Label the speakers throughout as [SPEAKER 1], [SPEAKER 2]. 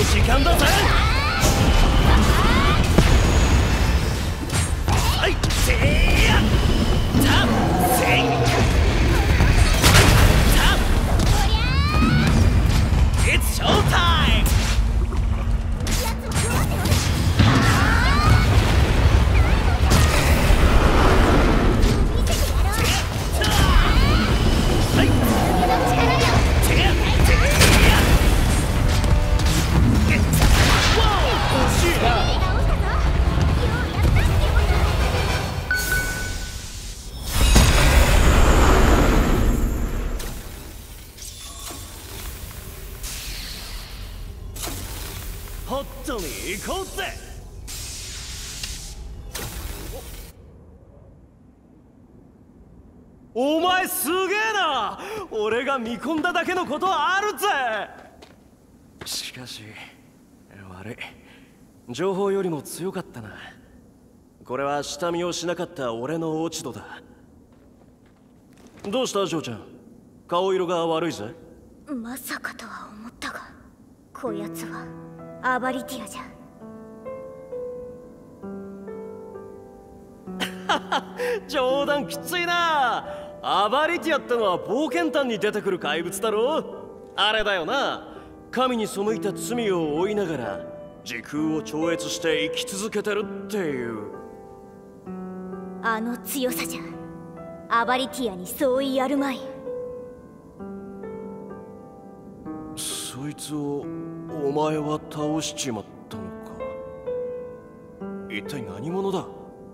[SPEAKER 1] 時間だぜ。はい、せーやタッせいタッ It's show time!ホットに行こうぜ。お前すげえな。俺が見込んだだけのことあるぜ。しかし悪い、情報よりも強かったな。これは下見をしなかった俺の落ち度だ。どうした嬢ちゃん、顔色が悪いぜ。
[SPEAKER 2] まさかとは思ったが、こやつはアバリティアじゃ。
[SPEAKER 1] 冗談きついな。アバリティアってのは冒険譚に出てくる怪物だろ。あれだよな、神に背いた罪を負いながら時空を超越して生き続けてるっていう。
[SPEAKER 2] あの強さじゃアバリティアに相違あるまい。
[SPEAKER 1] そいつをお前は倒しちまったのか。一体何者だ。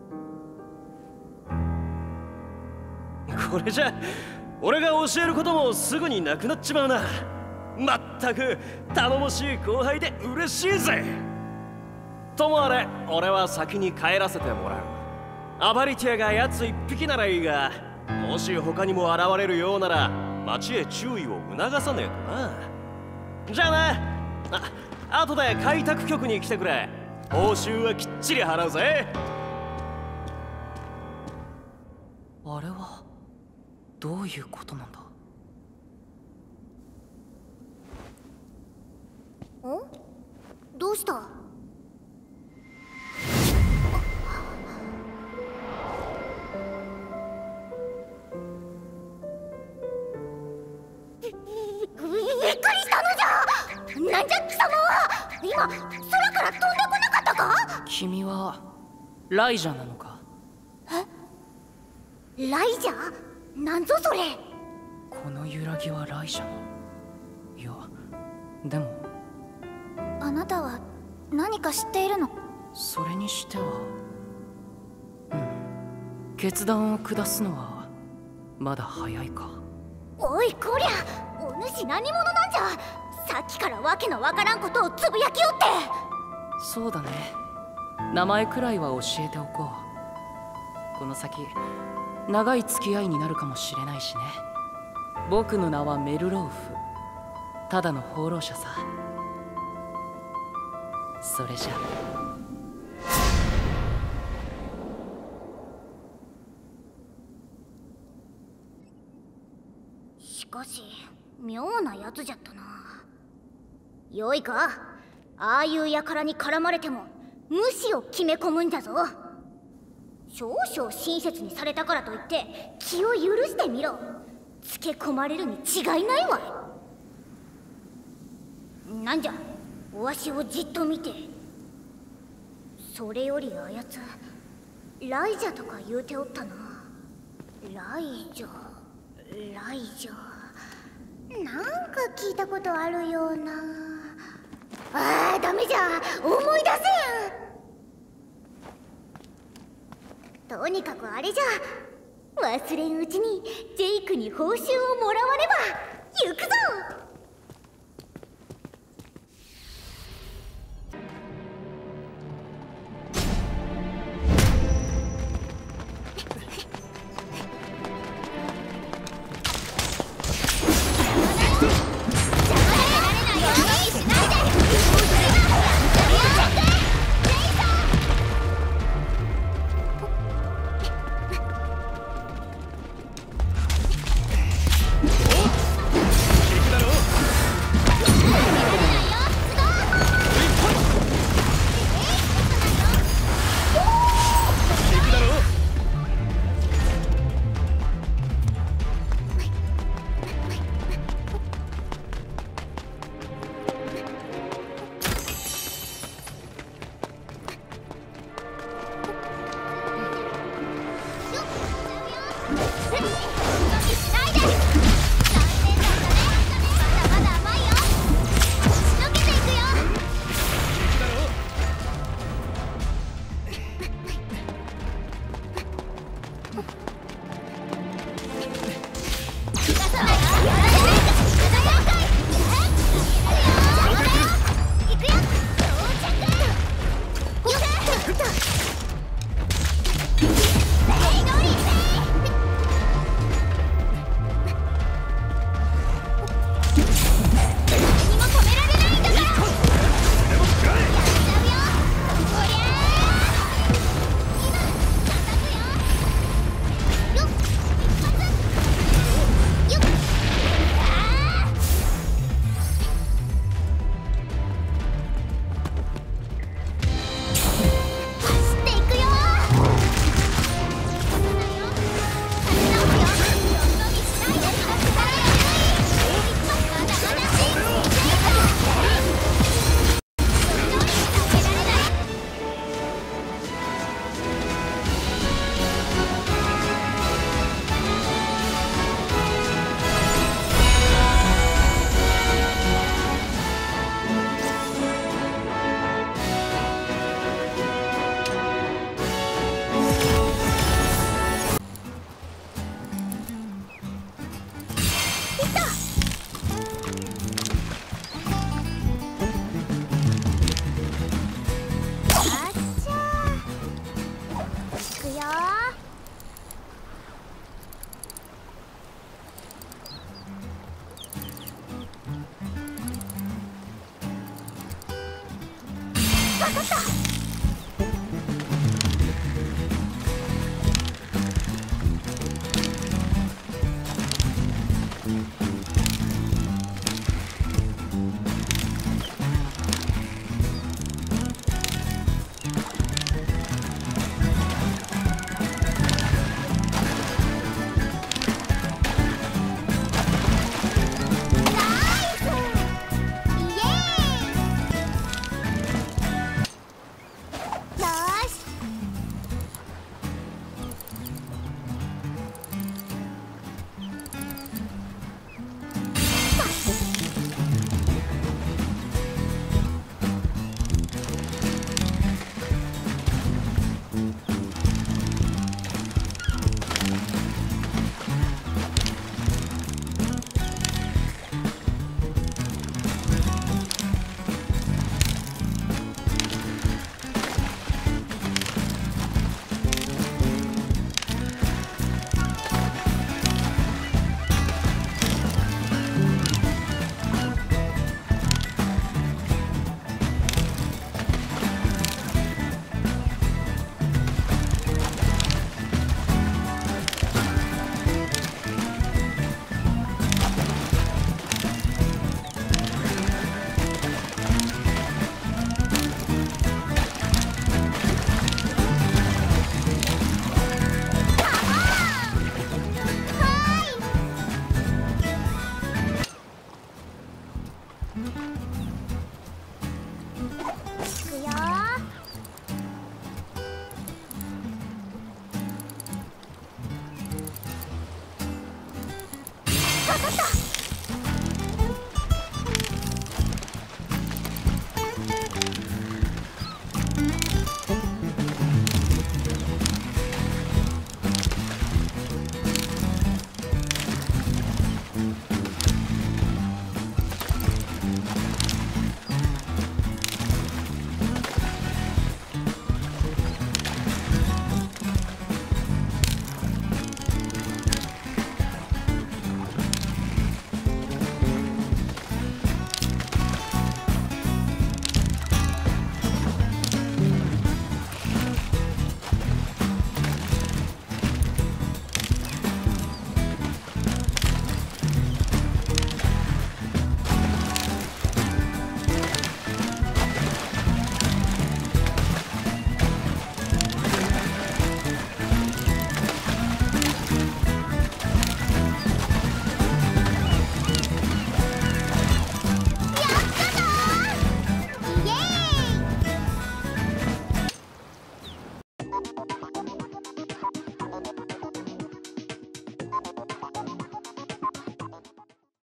[SPEAKER 1] これじゃ俺が教えることもすぐになくなっちまうな。まったく頼もしい後輩で嬉しいぜ。ともあれ俺は先に帰らせてもらう。アバリティアが奴一匹ならいいが、もし他にも現れるようなら町へ注意を促さねえとな。じゃあな。後で開拓局に来てくれ。報酬はきっちり払うぜ。
[SPEAKER 3] あれはどういうことなんだ。
[SPEAKER 2] どうした？びっくりしたのじゃ。なんじゃ貴様は。今空から飛んでこなかったか？
[SPEAKER 3] 君はライジャなのか？
[SPEAKER 2] え？ライジャ？なんぞそれ。
[SPEAKER 3] この揺らぎはライジャの。いやでも
[SPEAKER 2] あなたは何か知っているの？
[SPEAKER 3] それにしては決断を下すのはまだ早いか。
[SPEAKER 2] おいこりゃ、お主何者なんじゃ。さっきからわけのわからんことをつぶやきよって。
[SPEAKER 3] そうだね、名前くらいは教えておこう。この先長い付き合いになるかもしれないしね。僕の名はメルローフ、ただの放浪者さ。それじゃ。
[SPEAKER 2] しかし妙なやつじゃったな。よいか、ああいう輩に絡まれても無視を決め込むんじゃぞ。少々親切にされたからといって気を許してみろ。つけ込まれるに違いないわい。なんじゃ、わしをじっと見て。それよりあやつライジャとか言うておったな。ライジャライジャ、なんか聞いたことあるような。ダメじゃ、思い出せん。とにかくあれじゃ、忘れんうちにジェイクに報酬をもらわねば。行くぞ。 った。